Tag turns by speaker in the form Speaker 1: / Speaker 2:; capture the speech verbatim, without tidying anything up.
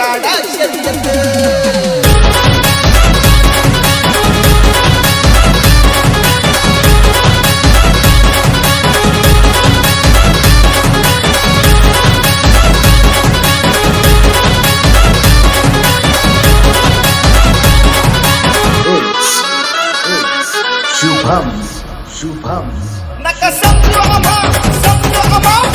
Speaker 1: गाडा शर्यत
Speaker 2: Shubhams, Shubhams.
Speaker 1: Naka samro ama, samro ama.